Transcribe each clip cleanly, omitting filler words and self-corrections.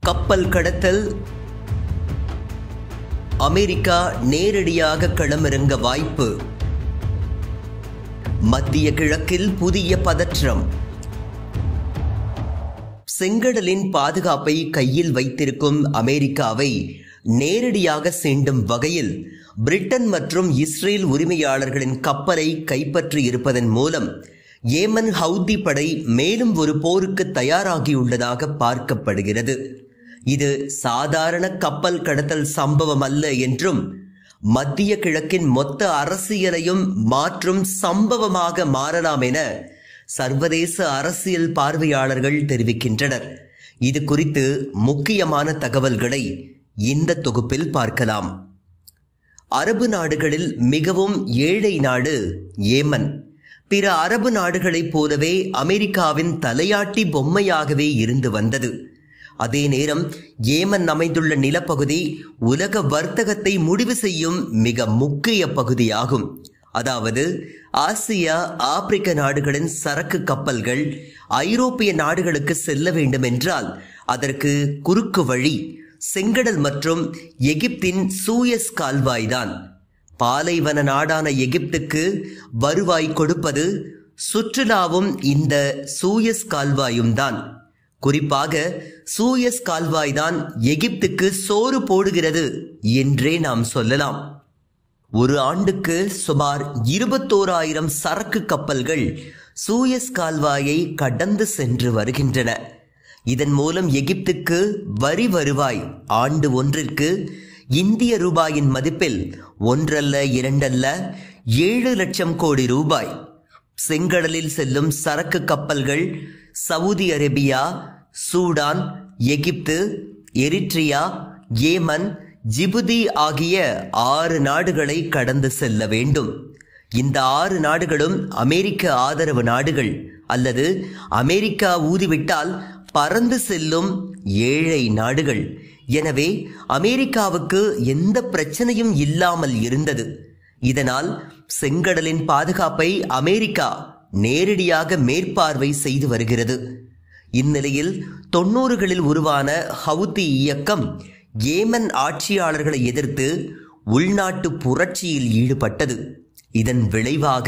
கப்பல் கடத்தல், அமெரிக்கா நேரடியாக களமிறங்க வாய்ப்பு. மத்திய கிழக்கில் புதிய பதற்றம். செங்கடலின் பாதுகாப்பை கையில் வைத்திருக்கும் அமெரிக்காவை நேரடியாக சீண்டும் வகையில் பிரிட்டன் மற்றும் இஸ்ரேல் உரிமையாளர்களின் கப்பலை கைப்பற்றி இருப்பதன் மூலம் ஏமன் ஹவுதி படை மேலும் ஒரு போருக்கு தயாராகியுள்ளதாக பார்க்கப்படுகிறது. இது சாதாரண கப்பல் கடத்தல் சம்பவம் அல்ல என்றும் மத்திய கிழக்கின் மொத்த அரசியலையும் மாற்றும் சம்பவமாக மாறலாம் என சர்வதேச அரசியல் பார்வையாளர்கள் தெரிவிக்கின்றனர். இது குறித்து முக்கியமான தகவல்களை இந்த தொகுப்பில் பார்க்கலாம். அரபு நாடுகளில் மிகவும் ஏழை நாடு ஏமன். பிற அரபு நாடுகளைப் போலவே அமெரிக்காவின் தலையாட்டி பொம்மையாகவே இருந்து வந்தது. அதே நேரம் ஏமன் அமைந்துள்ள நிலப்பகுதி உலக வர்த்தகத்தை முடிவு செய்யும் மிக முக்கிய பகுதியாகும். அதாவது ஆசியா, ஆப்பிரிக்க நாடுகளின் சரக்கு கப்பல்கள் ஐரோப்பிய நாடுகளுக்கு செல்ல வேண்டும் என்றால் அதற்கு குறுக்கு வழி செங்கடல் மற்றும் எகிப்தின் சூயஸ் கால்வாய்தான். பாலைவன நாடான எகிப்துக்கு வருவாய் கொடுப்பது சுற்றுலாவும் இந்த சூயஸ் கால்வாயும் தான். குறிப்பாக சூயஸ் கால்வாய்தான் எகிப்துக்கு சோறு போடுகிறது என்றே நாம் சொல்லலாம். ஒரு ஆண்டுக்கு சுமார் 21,000 சரக்கு கப்பல்கள் சூயஸ் கால்வாயை கடந்து சென்று வருகின்றன. இதன் மூலம் எகிப்துக்கு வரி வருவாய் ஆண்டு ஒன்றிற்கு இந்திய ரூபாயின் மதிப்பில் 1 அல்ல 2 அல்ல 7 லட்சம் கோடி ரூபாய். செங்கடலில் செல்லும் சரக்கு கப்பல்கள் சவுதி அரேபியா, சூடான், எகிப்து, எரிட்ரியா, ஏமன், ஜிபுதி ஆகிய 6 நாடுகளை கடந்து செல்ல வேண்டும். இந்த 6 நாடுகளும் அமெரிக்க ஆதரவு நாடுகள் அல்லது அமெரிக்கா ஊதிவிட்டால் பறந்து செல்லும் ஏழை நாடுகள். எனவே அமெரிக்காவுக்கு எந்த பிரச்சனையும் இல்லாமல் இருந்தது. இதனால் செங்கடலின் பாதுகாப்பை அமெரிக்கா நேரடியாக மேற்பார்வை செய்து வருகிறது. இந்நிலையில் 90களில் உருவான ஹவுதி இயக்கம் ஏமன் ஆட்சியாளர்களை எதிர்த்து உள்நாட்டு புரட்சியில் ஈடுபட்டது. இதன் விளைவாக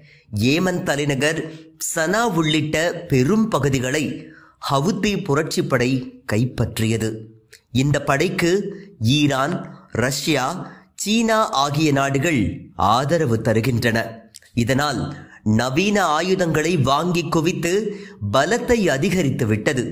ஏமன் தலைநகர் சனா உள்ளிட்ட பெரும் பகுதிகளை ஹவுதி புரட்சிப்படை கைப்பற்றியது. இந்த படைக்கு ஈரான், ரஷ்யா, சீனா ஆகிய நாடுகள் ஆதரவு தருகின்றன. இதனால் நவீன ஆயுதங்களை வாங்கி குவித்து பலத்தை அதிகரித்து விட்டது.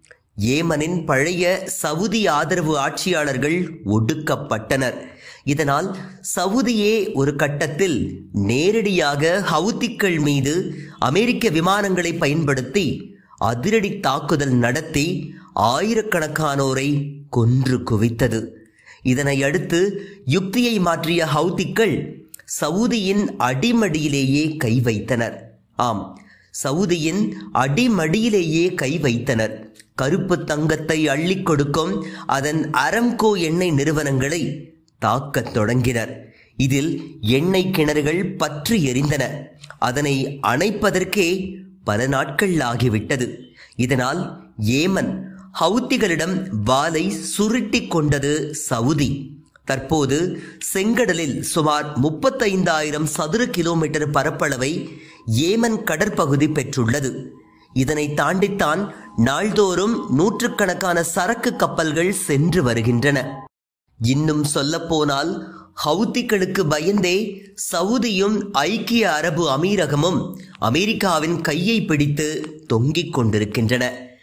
ஏமனின் பழைய சவுதி ஆதரவு ஆட்சியாளர்கள் ஒடுக்கப்பட்டனர். இதனால் சவுதியே ஒரு கட்டத்தில் நேரடியாக ஹவுதிக்கள் மீது அமெரிக்க விமானங்களை பயன்படுத்தி அதிரடி தாக்குதல் நடத்தி ஆயிரக்கணக்கானோரை கொன்று குவித்தது. இதனை அடுத்து யுக்தியை மாற்றிய ஹவுதிக்கள் சவுதியின் அடிமடியிலேயே கை வைத்தனர். ஆம், சவுதியின் அடிமடியிலேயே கை வைத்தனர். கருப்பு தங்கத்தை அள்ளி கொடுக்கும் அதன் அரம்கோ எண்ணெய் நிறுவனங்களை தாக்கத் தொடங்கினர். இதில் எண்ணெய் கிணறுகள் பற்றி எரிந்தன. அதனை அணைப்பதற்கே பல நாட்கள் ஆகிவிட்டது. இதனால் ஏமன் ஹவுத்திகளிடம் வாளை சுருட்டி கொண்டது சவுதி. தற்போது செங்கடலில் சுமார் 35,000 சதுர கிலோமீட்டர் பரப்பளவை ஏமன் கடற்பகுதி பெற்றுள்ளது. இதனை தாண்டித்தான் நாள்தோறும் நூற்றுக்கணக்கான சரக்கு கப்பல்கள் சென்று வருகின்றன. இன்னும் சொல்லப்போனால் ஹவுதிகளுக்கு பயந்தே சவுதியும் ஐக்கிய அரபு அமீரகமும் அமெரிக்காவின் கையை பிடித்து தொங்கிக் கொண்டிருக்கின்றன.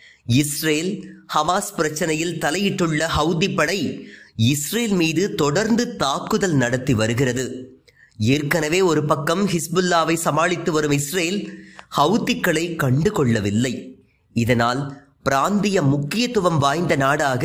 இஸ்ரேல் ஹமாஸ் பிரச்சனையில் தலையிட்டுள்ள ஹவுதி படை இஸ்ரேல் மீது தொடர்ந்து தாக்குதல் நடத்தி வருகிறது. ஏற்கனவே ஒரு பக்கம் ஹிஸ்புல்லாவை சமாளித்து வரும் இஸ்ரேல் ஹவுதிக்களை கண்டு கொள்ளவில்லை. இதனால் பிராந்திய முக்கியத்துவம் வாய்ந்த நாடாக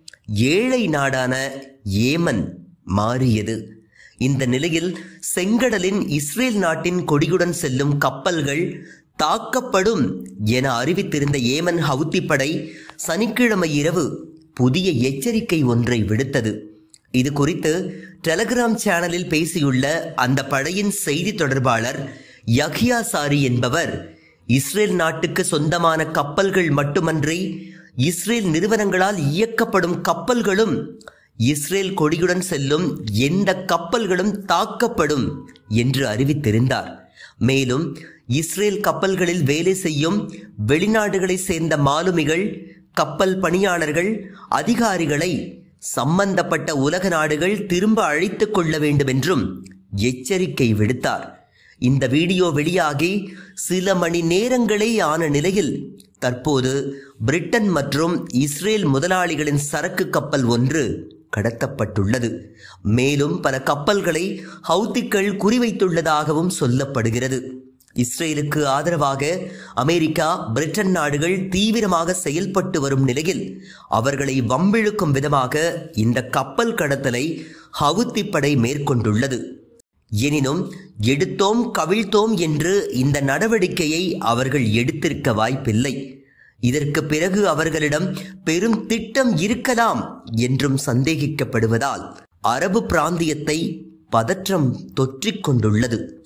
ஏழை நாடான ஏமன் மாறியது. இந்த நிலையில் செங்கடலின் இஸ்ரேல் நாட்டின் கொடியுடன் செல்லும் கப்பல்கள் தாக்கப்படும் என அறிவித்திருந்த ஏமன் ஹவுதி படை சனிக்கிழமை இரவு புதிய எச்சரிக்கை ஒன்றை விடுத்தது. இது குறித்து டெலகிராம் சேனலில் பேசியுள்ள அந்த படையின் செய்தி தொடர்பாளர் யஹ்யா சாரி என்பவர் இஸ்ரேல் நாட்டுக்கு சொந்தமான கப்பல்கள் மட்டுமன்றி இஸ்ரேல் நிறுவனங்களால் இயக்கப்படும் கப்பல்களும் இஸ்ரேல் கொடியுடன் செல்லும் எந்த கப்பல்களும் தாக்கப்படும் என்று அறிவித்திருந்தார். மேலும் இஸ்ரேல் கப்பல்களில் வேலை செய்யும் வெளிநாடுகளை சேர்ந்த மாலுமிகள், கப்பல் பணியாளர்கள், அதிகாரிகளை சம்பந்தப்பட்ட உலக நாடுகள் திரும்ப அழைத்துக் கொள்ள வேண்டும் என்றும் எச்சரிக்கை விடுத்தார். இந்த வீடியோ வெளியாகி சில மணி நேரங்களே ஆன நிலையில் தற்போது பிரிட்டன் மற்றும் இஸ்ரேல் முதலாளிகளின் சரக்கு கப்பல் ஒன்று கடத்தப்பட்டுள்ளது. மேலும் பல கப்பல்களை ஹவுத்திகள் குறிவைத்துள்ளதாகவும் சொல்லப்படுகிறது. இஸ்ரேலுக்கு ஆதரவாக அமெரிக்கா, பிரிட்டன் நாடுகள் தீவிரமாக செயல்பட்டு வரும் நிலையில் அவர்களை வம்பிழுக்கும் விதமாக இந்த கப்பல் கடத்தலை ஹவுத்தி படை மேற்கொண்டுள்ளது. எனினும் எடுத்தோம் கவிழ்த்தோம் என்று இந்த நடவடிக்கையை அவர்கள் எடுத்திருக்க வாய்ப்பில்லை. இதற்கு பிறகு அவர்களிடம் பெரும் திட்டம் இருக்கலாம் என்றும் சந்தேகிக்கப்படுவதால் அரபு பிராந்தியத்தை பதற்றம் தொற்றிக் கொண்டுள்ளது.